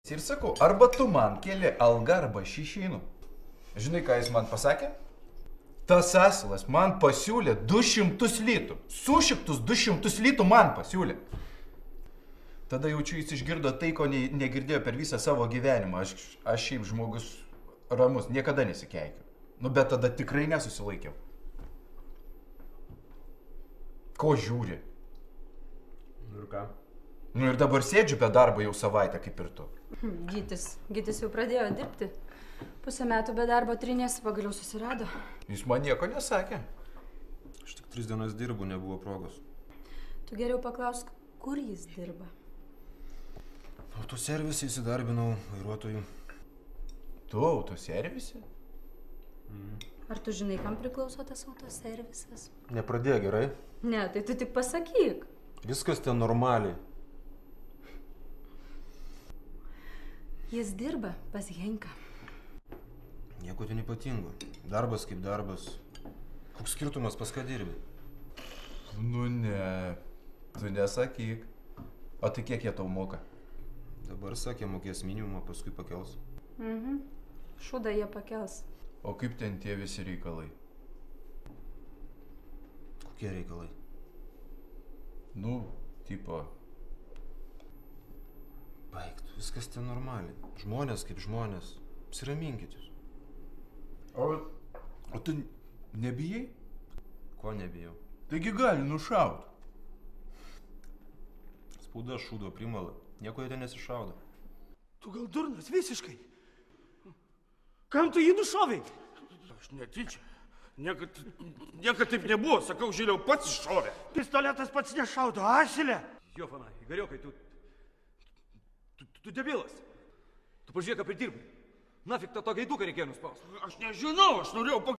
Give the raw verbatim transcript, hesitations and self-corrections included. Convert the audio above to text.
Ir sakau, arba tu man keli algą, arba aš išeinu. Žinai, ką jis man pasakė? Tas asilas man pasiūlė du šimtus litų. Sušiktus du šimtus litų man pasiūlė. Tada jaučiu, jis išgirdo tai, ko ne, negirdėjo per visą savo gyvenimą. Aš, aš šiaip žmogus ramus, niekada nesikeikiu. Nu, bet tada tikrai nesusilaikiau. Ko žiūri? Nu ir ką? Nu ir dabar sėdžiu be darbo jau savaitę kaip ir tu. Gytis. Gytis jau pradėjo dirbti. Pusę metų be darbo trinės pagaliau susirado. Jis man nieko nesakė. Aš tik tris dienas dirbu, nebuvo progos. Tu geriau paklausk, kur jis dirba. Autoservise įsidarbinau vairuotojų. Tu autoservise? Mhm. Ar tu žinai, kam priklauso tas autoservisas? Nepradėjo gerai. Ne, tai tu tik pasakyk. Viskas ten normaliai. Jis dirba pas Henką. Nieko ten ypatingo. Darbas kaip darbas. Koks skirtumas, pas ką dirbi? Nu ne, tu nesakyk. O tai kiek jie tau moka? Dabar sakė, mokės minimumą, paskui pakels. Mhm. Šūdą jie pakels. O kaip ten tie visi reikalai? Kokie reikalai? Nu, tipo... Baigtų, viskas ten normaliai. Žmonės kaip žmonės. Apsiraminkit jūs. O, o tu nebijai? Ko nebijau? Taigi gali nušaut. Spauda šūdo primala. Nieko jie ten nesišaudo. Tu gal durnas visiškai? Kam tu jį nušovei? Aš netyčia. Niekad, niekad taip nebuvo. Sakau, Žiliau, pats iššovė. Pistoletas pats nešaudo, asilė. Jofana, Igariokai, tu... Tu, tu debilas. Tu pažiūrėk, ką pridirbai. Nafik tą to gaiduką reikėjo nuspaust. Aš nežinau, aš norėjau...